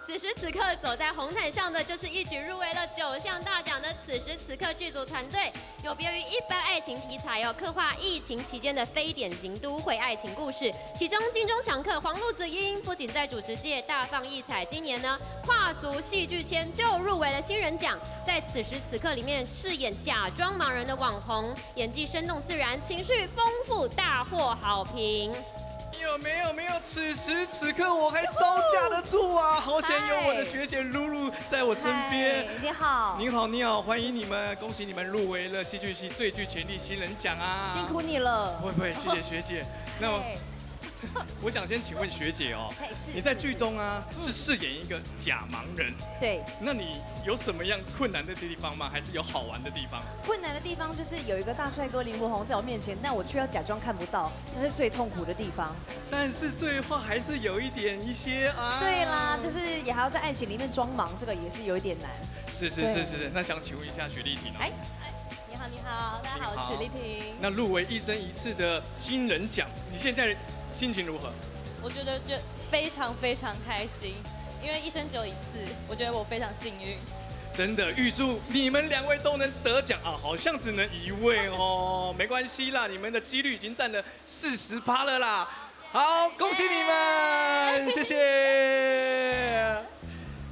此时此刻走在红毯上的，就是一举入围了9项大奖的此时此刻剧组团队。有别于一般爱情题材哦，刻画疫情期间的非典型都会爱情故事。其中金钟常客黄路子英不仅在主持界大放异彩，今年呢跨足戏剧圈就入围了新人奖。在此时此刻里面饰演假装盲人的网红，演技生动自然，情绪丰富，大获好评。 没有，此时此刻我还招架得住啊！好险有我的学姐露露在我身边。 你好， 你好，欢迎你们，恭喜你们入围了戏剧系最具潜力新人奖啊！ 辛苦你了。 不会，谢谢学姐。那我想先请问学姐哦，你在剧中啊是饰演一个假盲人， 对， 那你有什么样困难的地方吗？还是有好玩的地方？ 困难的地方就是有一个大帅哥林柏宏在我面前，但我却要假装看不到，这是最痛苦的地方。 但是最后还是有一些啊。 对啦，就是也还要在爱情里面装忙，这个也是有一点难。 是。那想请问一下许丽婷哦。 你好，大家好，我是许丽婷。 那入围一生一次的新人奖，你现在心情如何？ 我觉得非常开心，因为一生只有一次，我觉得我非常幸运。 真的，预祝你们2位都能得奖啊！好像只能1位哦，没关系啦，你们的几率已经占了40%了啦。好，恭喜你们，谢谢。